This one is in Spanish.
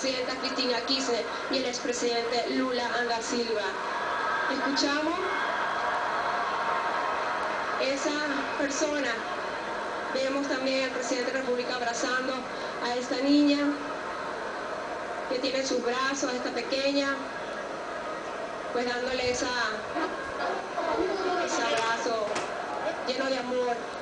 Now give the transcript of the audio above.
expresidenta Cristina Kirchner y el expresidente Lula da Silva. Escuchamos esa persona, vemos también al presidente de la República abrazando a esta niña que tiene en sus brazos, a esta pequeña, pues dándole ese abrazo lleno de amor.